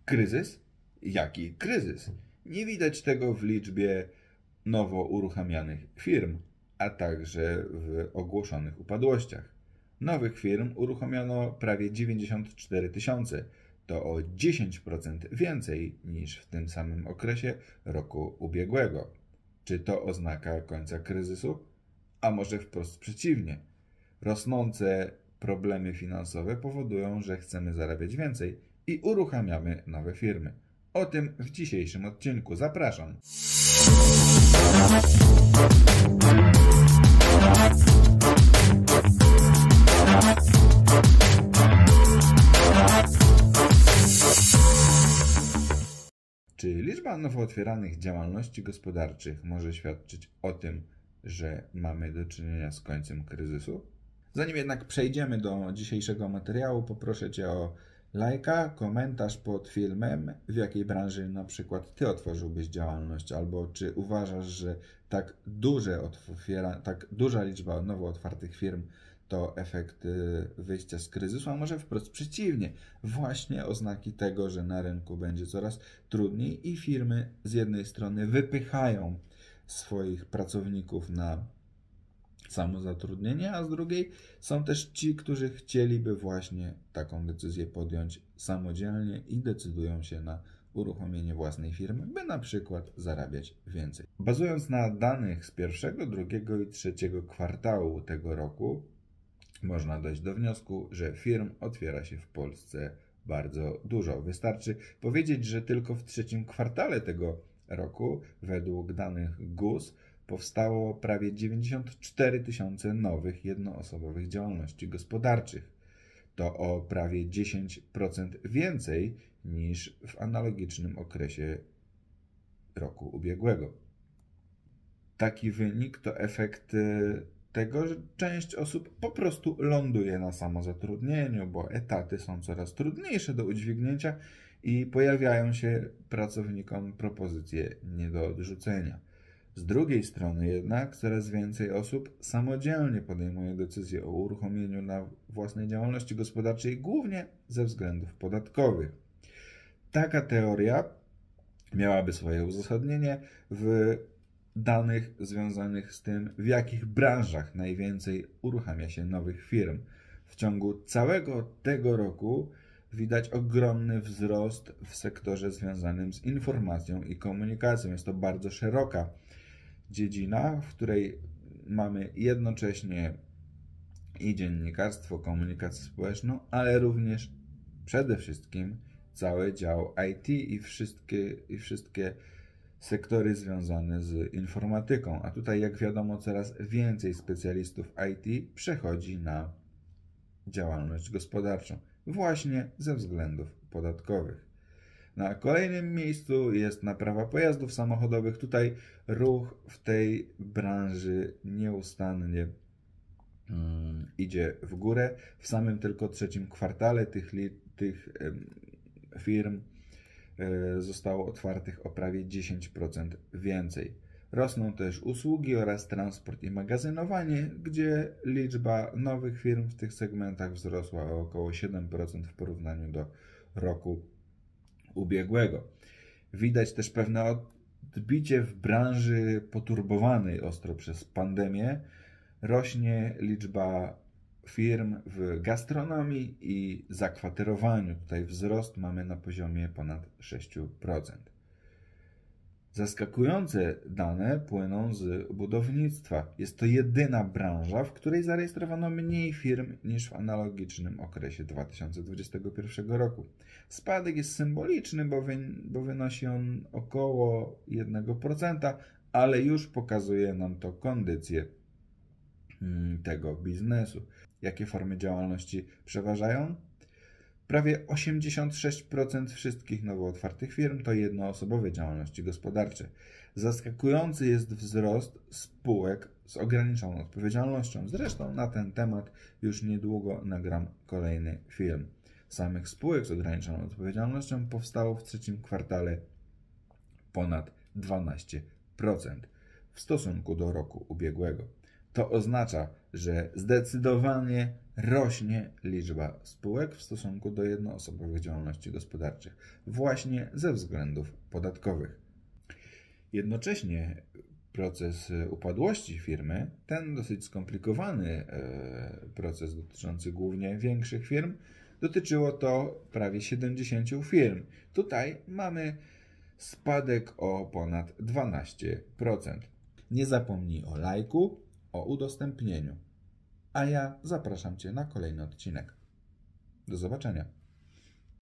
Kryzys? Jaki kryzys? Nie widać tego w liczbie nowo uruchamianych firm, a także w ogłoszonych upadłościach. Nowych firm uruchomiono prawie 94 tysiące. To o 10% więcej niż w tym samym okresie roku ubiegłego. Czy to oznaka końca kryzysu? A może wprost przeciwnie. Rosnące problemy finansowe powodują, że chcemy zarabiać więcej i uruchamiamy nowe firmy. O tym w dzisiejszym odcinku. Zapraszam. Czy liczba nowo otwieranych działalności gospodarczych może świadczyć o tym, że mamy do czynienia z końcem kryzysu? Zanim jednak przejdziemy do dzisiejszego materiału, poproszę Cię o lajka, komentarz pod filmem, w jakiej branży na przykład Ty otworzyłbyś działalność, albo czy uważasz, że tak duża liczba nowo otwartych firm to efekt wyjścia z kryzysu, a może wprost przeciwnie, właśnie oznaki tego, że na rynku będzie coraz trudniej i firmy z jednej strony wypychają swoich pracowników na samozatrudnienie, a z drugiej są też ci, którzy chcieliby właśnie taką decyzję podjąć samodzielnie i decydują się na uruchomienie własnej firmy, by na przykład zarabiać więcej. Bazując na danych z pierwszego, drugiego i trzeciego kwartału tego roku, można dojść do wniosku, że firm otwiera się w Polsce bardzo dużo. Wystarczy powiedzieć, że tylko w trzecim kwartale tego roku, według danych GUS, powstało prawie 94 tysiące nowych jednoosobowych działalności gospodarczych. To o prawie 10% więcej niż w analogicznym okresie roku ubiegłego. Taki wynik to efekt tego, że część osób po prostu ląduje na samozatrudnieniu, bo etaty są coraz trudniejsze do udźwignięcia i pojawiają się pracownikom propozycje nie do odrzucenia. Z drugiej strony jednak coraz więcej osób samodzielnie podejmuje decyzję o uruchomieniu na własnej działalności gospodarczej, głównie ze względów podatkowych. Taka teoria miałaby swoje uzasadnienie w danych związanych z tym, w jakich branżach najwięcej uruchamia się nowych firm. W ciągu całego tego roku widać ogromny wzrost w sektorze związanym z informacją i komunikacją. Jest to bardzo szeroka dziedzina, w której mamy jednocześnie i dziennikarstwo, komunikację społeczną, ale również przede wszystkim cały dział IT i wszystkie sektory związane z informatyką. A tutaj, jak wiadomo, coraz więcej specjalistów IT przechodzi na działalność gospodarczą właśnie ze względów podatkowych. Na kolejnym miejscu jest naprawa pojazdów samochodowych. Tutaj ruch w tej branży nieustannie idzie w górę. W samym tylko trzecim kwartale tych firm zostało otwartych o prawie 10% więcej. Rosną też usługi oraz transport i magazynowanie, gdzie liczba nowych firm w tych segmentach wzrosła o około 7% w porównaniu do roku ubiegłego. Widać też pewne odbicie w branży poturbowanej ostro przez pandemię. Rośnie liczba firm w gastronomii i zakwaterowaniu. Tutaj wzrost mamy na poziomie ponad 6%. Zaskakujące dane płyną z budownictwa. Jest to jedyna branża, w której zarejestrowano mniej firm niż w analogicznym okresie 2021 roku. Spadek jest symboliczny, bo wynosi on około 1%, ale już pokazuje nam to kondycję tego biznesu. Jakie formy działalności przeważają? Prawie 86% wszystkich nowo otwartych firm to jednoosobowe działalności gospodarcze. Zaskakujący jest wzrost spółek z ograniczoną odpowiedzialnością. Zresztą na ten temat już niedługo nagram kolejny film. Samych spółek z ograniczoną odpowiedzialnością powstało w trzecim kwartale ponad 12% w stosunku do roku ubiegłego. To oznacza, że zdecydowanie rośnie liczba spółek w stosunku do jednoosobowych działalności gospodarczych, właśnie ze względów podatkowych. Jednocześnie proces upadłości firmy, ten dosyć skomplikowany proces dotyczący głównie większych firm, dotyczyło to prawie 70 firm. Tutaj mamy spadek o ponad 12%. Nie zapomnij o lajku, o udostępnieniu. A ja zapraszam Cię na kolejny odcinek. Do zobaczenia.